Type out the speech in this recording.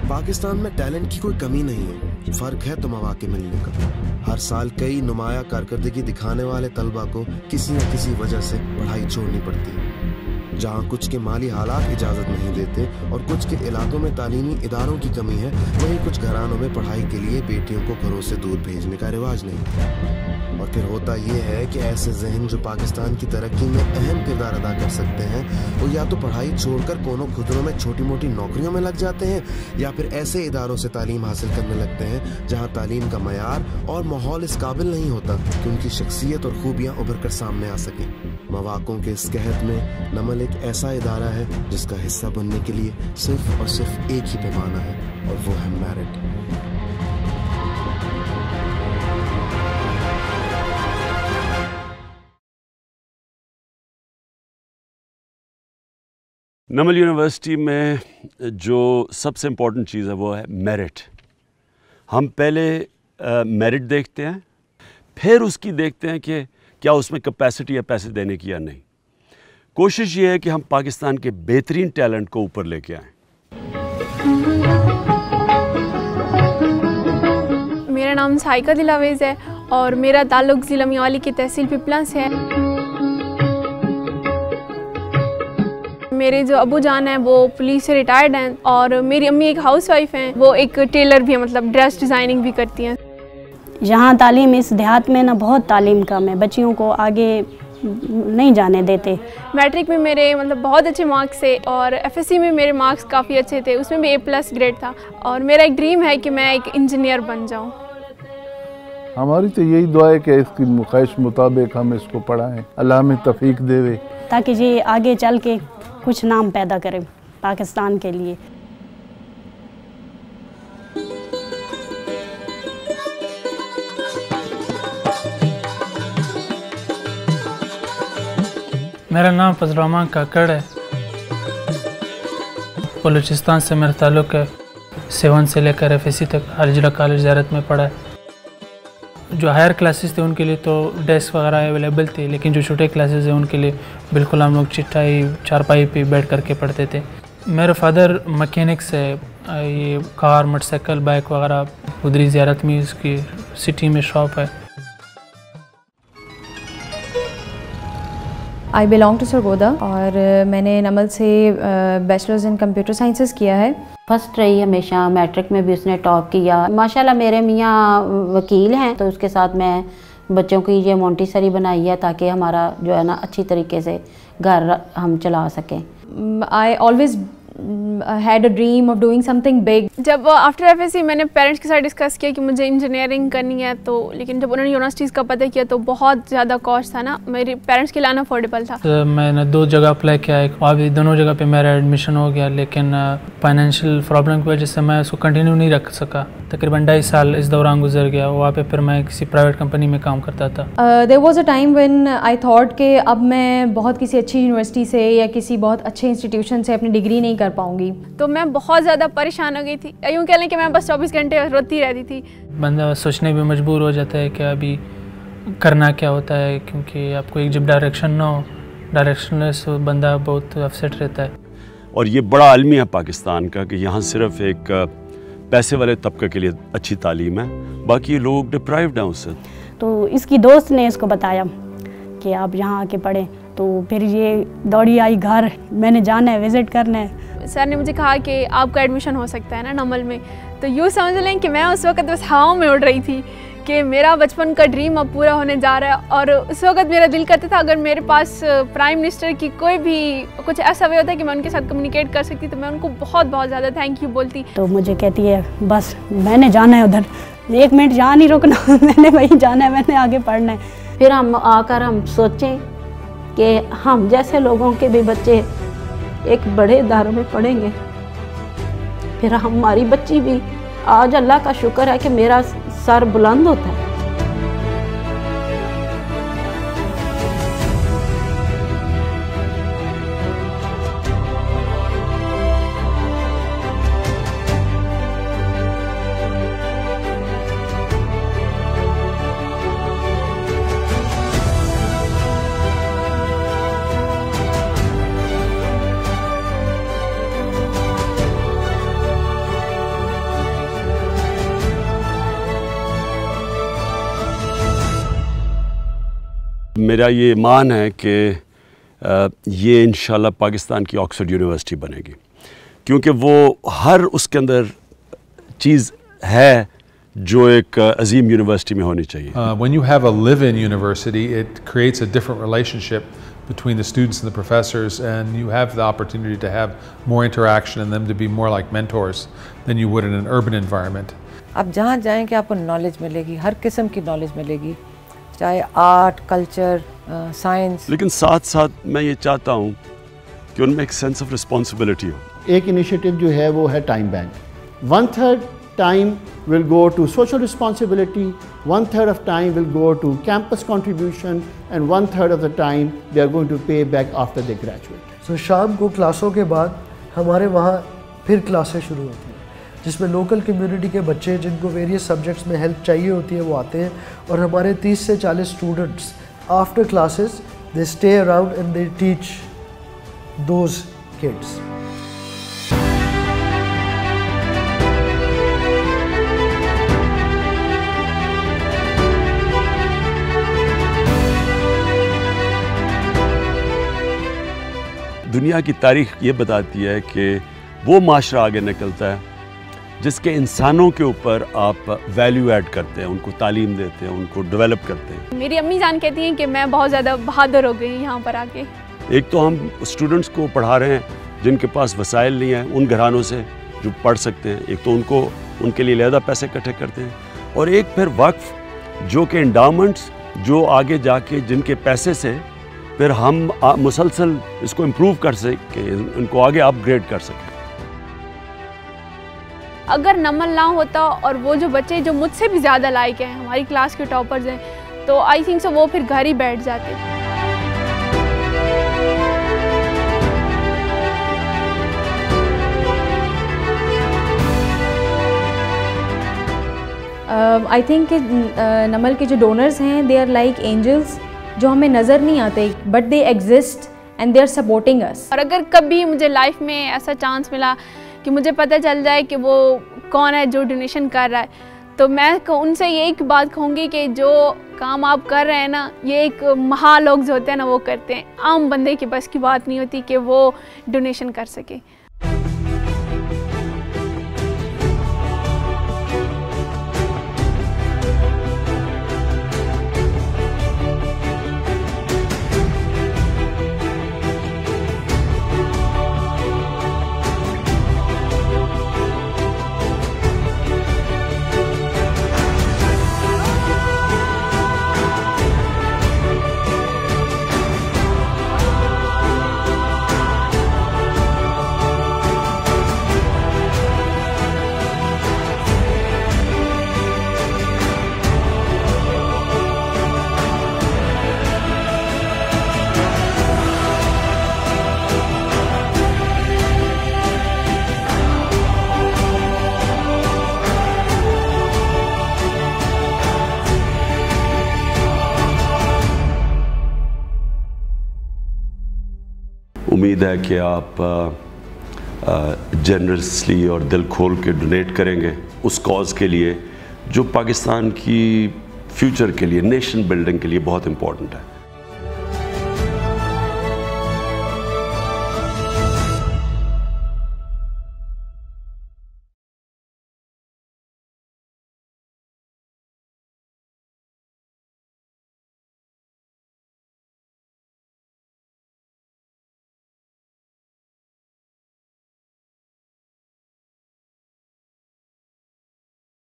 पाकिस्तान में टैलेंट की कोई कमी नहीं है, फर्क है तो मौके मिलने का। हर साल कई नुमाया कारकर्दगी दिखाने वाले तलबा को किसी न किसी वजह से पढ़ाई छोड़नी पड़ती है। जहाँ कुछ के माली हालात इजाज़त नहीं देते और कुछ के इलाकों में तालीमी इदारों की कमी है, वहीं कुछ घरानों में पढ़ाई के लिए बेटियों को घरों से दूर भेजने का रिवाज नहीं। और फिर होता ये है कि ऐसे जहन जो पाकिस्तान की तरक्की में अहम किरदार अदा कर सकते हैं, वो या तो पढ़ाई छोड़कर कोनों खुदरों में छोटी मोटी नौकरियों में लग जाते हैं, या फिर ऐसे इदारों से तालीम हासिल करने लगते हैं जहाँ तालीम का मयार और माहौल इस काबिल नहीं होता कि उनकी शख्सियत और खूबियाँ उभर कर सामने आ सकें। मौक़ों के इस कहत में नमल एक ऐसा इदारा है जिसका हिस्सा बनने के लिए सिर्फ और सिर्फ एक ही पैमाना है, और वो है मेरिट। नमल यूनिवर्सिटी में जो सबसे इम्पॉर्टेंट चीज़ है वो है मेरिट। हम पहले मेरिट देखते हैं, फिर उसकी देखते हैं कि क्या उसमें कैपेसिटी है पैसे देने की या नहीं। कोशिश ये है कि हम पाकिस्तान के बेहतरीन टैलेंट को ऊपर लेके आएँ। मेरा नाम साइका दिलावेज़ है और मेरा ताल्लुक़ ज़िला मियाँवाली की तहसील पिपला से है। मेरे जो अबू जान हैं वो पुलिस से रिटायर्ड हैं और मेरी अम्मी एक हाउसवाइफ हैं, वो एक टेलर भी है, मतलब ड्रेस डिज़ाइनिंग भी करती हैं। यहाँ तालीम इस देहात में ना बहुत तालीम कम है, बच्चियों को आगे नहीं जाने देते। मैट्रिक में मेरे मतलब बहुत अच्छे मार्क्स थे और एफएससी में मेरे मार्क्स काफ़ी अच्छे थे, उसमें भी A+ ग्रेड था और मेरा एक ड्रीम है कि मैं एक इंजीनियर बन जाऊँ। हमारी तो यही दुआ है कि इसकी ख्वाहिश मुताबिक हम इसको पढ़ाएं, अल्लाह में तौफीक देवे ताकि ये आगे चल के कुछ नाम पैदा करें पाकिस्तान के लिए। मेरा नाम फजल रहमान काकड़ है। बलूचिस्तान से मेरा ताल्लुक़ है। 7 से लेकर FSC तक हर जिला कॉलेज ज़ियारत में पढ़ा है। जो हायर क्लासेस थे उनके लिए तो डेस्क वगैरह अवेलेबल थे, लेकिन जो छोटे क्लासेस हैं उनके लिए बिल्कुल हम लोग चिट्ठाई चारपाई पे बैठ करके पढ़ते थे। मेरे फादर मैकेनिक्स है, ये कार मोटरसाइकिल बाइक वगैरह उधरी ज़ियारत में उसकी सिटी में शॉप है। आई बिलोंग टू सरगोदा और मैंने नमल से बैचलर्स इन कंप्यूटर साइंसेस किया है। फर्स्ट रही हमेशा, मैट्रिक में भी उसने टॉप किया। माशाल्लाह मेरे मियाँ वकील हैं, तो उसके साथ मैं बच्चों की ये मोंटेसरी बनाई है ताकि हमारा जो है ना अच्छी तरीके से घर हम चला सकें। I always had a dream of doing something big. जब आफ्टर एफएससी मैंने पेरेंट्स के साथ डिस्कस किया कि मुझे इंजीनियरिंग करनी है, तो लेकिन जब उन्होंने यूनिवर्सिटीज़ का पता किया तो बहुत ज़्यादा कॉस्ट था ना, मेरे पेरेंट्स के लिए अनअफोर्डेबल था। तो मैंने 2 जगह अप्लाई किया, वहाँ भी दोनों जगह पे मेरा एडमिशन हो गया, लेकिन फाइनेंशियल प्रॉब्लम की वजह से मैं उसको कंटिन्यू नहीं रख सका। तकरीबन 2.5 साल इस दौरान गुजर गया। वहाँ पे फिर मैं किसी प्राइवेट कंपनी में काम करता था। There was a time when I thought कि अब मैं बहुत किसी अच्छी यूनिवर्सिटी से या किसी बहुत अच्छे इंस्टीट्यूशन से अपनी डिग्री नहीं कर पाऊँगी, तो मैं बहुत ज़्यादा परेशान हो गई थी। यूँ कह लें कि मैं बस 24 घंटे रोती रहती थी। बंदा सोचने भी मजबूर हो जाता है कि अभी करना क्या होता है, क्योंकि आपको एक जब डायरेक्शन ना हो, डायरेक्शनलेस बंदा बहुत अपसेट रहता है। और ये बड़ा आलमी है पाकिस्तान का कि यहाँ सिर्फ एक पैसे वाले तबके के लिए अच्छी तालीम है, बाकी लोग डिप्राइव्ड हैं उससे। तो इसकी दोस्त ने इसको बताया कि आप यहाँ आके पढ़ें, तो फिर ये दौड़ी आई घर, मैंने जाना है, विज़िट करना है। सर ने मुझे कहा कि आपका एडमिशन हो सकता है ना नमल में। तो यूँ समझ लें कि मैं उस वक्त बस हवाओं में उड़ रही थी कि मेरा बचपन का ड्रीम अब पूरा होने जा रहा है। और उस वक्त मेरा दिल करता था अगर मेरे पास प्राइम मिनिस्टर की कोई भी कुछ ऐसा वे होता है कि मैं उनके साथ कम्युनिकेट कर सकती, तो मैं उनको बहुत बहुत ज़्यादा थैंक यू बोलती। तो मुझे कहती है बस मैंने जाना है उधर, 1 मिनट जहाँ नहीं रुकना मैंने वहीं जाना है, मैंने आगे पढ़ना है। फिर हम आकर हम सोचें कि हम जैसे लोगों के भी बच्चे एक बड़े इदारों में पढ़ेंगे, फिर हमारी बच्ची भी, आज अल्लाह का शुक्र है कि मेरा सर बुलंद होता है। मेरा ये मान है कि ये इंशाल्लाह पाकिस्तान की ऑक्सफोर्ड यूनिवर्सिटी बनेगी, क्योंकि वो हर उसके अंदर चीज़ है जो एक अजीम यूनिवर्सिटी में होनी चाहिए. When you have a live-in university, it creates a different relationship between the students and the professors, and you have the opportunity to have more interaction and them to be more like mentors than you would in an urban environment. आप जहाँ जाएंगे आपको knowledge मिलेगी, हर किस्म की knowledge मिलेगी, चाहे art, culture, science. लेकिन साथ साथ मैं ये चाहता हूँ कि उनमें एक सेंस ऑफ रिस्पॉन्सिबिलिटी हो. एक इनिशिएटिव जो है वो है time bank. 1/3 time will go to social responsibility, 1/3 of time will go to campus contribution, and 1/3 of the time they are going to pay back after they graduate. So शाम को क्लासों के बाद हमारे वहाँ फिर क्लासेस शुरू होती हैं, जिसमें लोकल कम्युनिटी के बच्चे जिनको वेरियस सब्जेक्ट्स में हेल्प चाहिए होती है वो आते हैं, और हमारे 30 से 40 students after classes they stay around and they teach those kids. दुनिया की तारीख ये बताती है कि वो माशरा आगे निकलता है जिसके इंसानों के ऊपर आप वैल्यू ऐड करते हैं, उनको तालीम देते हैं, उनको डेवलप करते हैं. मेरी अम्मी जान कहती हैं कि मैं बहुत ज़्यादा बहादुर हो गई यहाँ पर आके. एक तो हम स्टूडेंट्स को पढ़ा रहे हैं जिनके पास वसाइल नहीं है, उन घरानों से जो पढ़ सकते हैं. एक तो उनको उनके लिए ज़्यादा पैसे इकट्ठे करते हैं, और एक फिर वक्फ जो कि इंडाउमेंट्स जो आगे जाके जिनके पैसे से फिर हम मुसलसल इसको इम्प्रूव कर सकें, उनको आगे अपग्रेड कर सकें. अगर नमल ना होता और वो जो बच्चे जो मुझसे भी ज़्यादा लायक हैं, हमारी क्लास के टॉपर्स हैं, तो आई थिंक सो वो फिर घर ही बैठ जाते. आई थिंक नमल के जो डोनर्स हैं दे आर लाइक एंजल्स, जो हमें नज़र नहीं आते but they exist and they are supporting us. और अगर कभी मुझे लाइफ में ऐसा चांस मिला कि मुझे पता चल जाए कि वो कौन है जो डोनेशन कर रहा है, तो मैं उनसे यही बात कहूँगी कि जो काम आप कर रहे हैं ना, ये एक महा लोग जो होते हैं ना वो करते हैं. आम बंदे के बस की बात नहीं होती कि वो डोनेशन कर सके. उम्मीद है कि आप जनरसली और दिल खोल के डोनेट करेंगे उस कॉज़ के लिए जो पाकिस्तान की फ्यूचर के लिए, नेशन बिल्डिंग के लिए बहुत इम्पोर्टेंट है.